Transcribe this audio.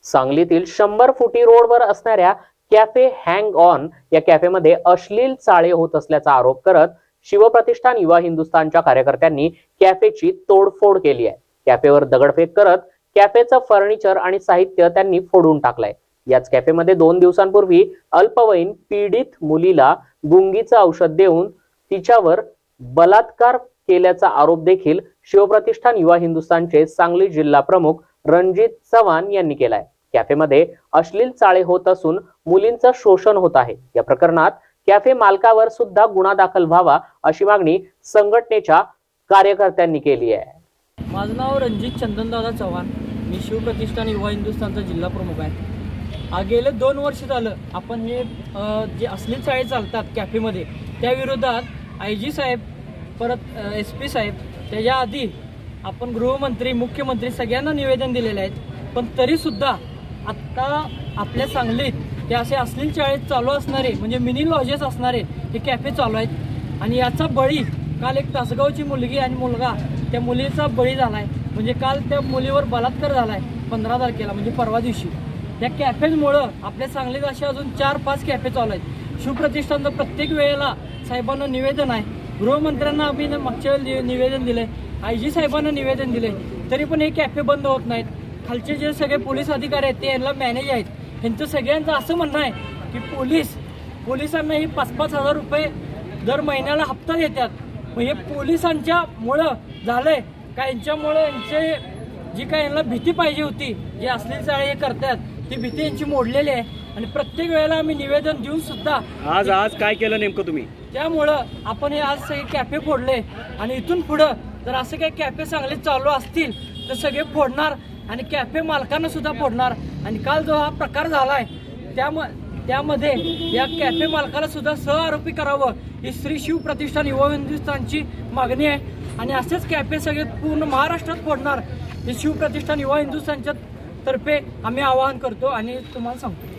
सांगलीतील 100 फुटी रोडवर असणाऱ्या कॅफे हँग ऑन या कॅफेमध्ये अश्लील चाळे होत असल्याचा आरोप करत शिवप्रतिष्ठान युवा हिंदुस्थानच्या कार्यकर्त्यांनी कॅफेची तोडफोड केली आहे। कॅफेवर दगडफेक करत कॅफेचं फर्निचर आणि साहित्य त्यांनी फोडून टाकलंय। याच कॅफेमध्ये 2 दिवसांपूर्वी अल्पवयीन पीडित मुलीला गुंगीचं औषध देऊन तिच्यावर बलात्कार केल्याचा आरोप देखील शिवप्रतिष्ठान युवा हिंदुस्थानचे सांगली जिल्हा प्रमुख रणजित चव्हाण यांनी केलाय। कॅफेमध्ये अश्लील चाळे होत असून मुलींचं शोषण होत आहे। या प्रकरणात कॅफे मालकावर सुद्धा गुन्हा दाखल व्हावा अशी मागणी संघटनेच्या कार्यकर्त्यांनी केली आहे। माझं नाव रणजित चंदनदादा चव्हाण, मी शिवप्रतिष्ठान युवा हिंदुस्थानचा जिल्हा प्रमुख आहे। गेले 2 वर्ष झालं आपण हे जे अश्लील चाळे चालतात कॅफेमध्ये त्या विरोधात IG साहेब, परत SP साहेब, त्याच्या आधी आपण गृहमंत्री, मुख्यमंत्री सगळ्यांना निवेदन दिलेले आहेत। पण तरी सुद्धा आता आपल्या सांगलीत ते असे अश्लील चाळे चालू असणारे म्हणजे मिनी लॉजेस असणारे हे कॅफे चालू आहेत। आणि याचा बळी काल एक तासगावची मुलगी आणि मुलगा, त्या मुलीचा बळी झालाय। म्हणजे काल त्या मुलीवर बलात्कार झालाय 15 तारखेला, म्हणजे परवा दिवशी। त्या कॅफेमुळं आपल्या सांगलीत असे अजून 4-5 कॅफे चालू आहेत। शिवप्रतिष्ठानचं प्रत्येक वेळेला साहेबांना निवेदन आहे, गृहमंत्र्यांना आम्ही मागच्या वेळेला निवेदन दिलंय, IG साहेबांना निवेदन दिलंय, तरी पण हे कॅफे बंद होत नाहीत। खालचे जे सगळे पोलीस अधिकारी आहेत ते यांना मॅनेज आहेत, यांचं सगळ्यांचं असं म्हणणं आहे की पोलिसांना ही 5-5 हजार रुपये दर महिन्याला हप्ता देतात। मग हे पोलिसांच्या मुळे झालंय का? यांच्यामुळे यांचे जी काय यांना भीती पाहिजे होती, जे अश्लील चाळे हे करतात ती भीती यांची मोडलेली आहे। आणि प्रत्येक वेळेला आम्ही निवेदन देऊन सुद्धा आज काय केलं नेमकं तुम्ही? त्यामुळं आपण हे आज सगळे कॅफे फोडले आणि इथून पुढं जर असे काही कॅफे सांगलीत चालू असतील तर सगळे फोडणार आणि कॅफे मालकांना सुद्धा फोडणार। आणि काल जो हा प्रकार झालाय त्यामध्ये या कॅफे मालकाला सुद्धा सहआरोपी करावं ही श्री शिवप्रतिष्ठान युवा हिंदुस्थानची मागणी आहे। आणि असेच कॅफे सगळे पूर्ण महाराष्ट्रात फोडणार हे शिवप्रतिष्ठान युवा हिंदुस्थानच्या तर्फे आम्ही आवाहन करतो आणि तुम्हाला सांगतो।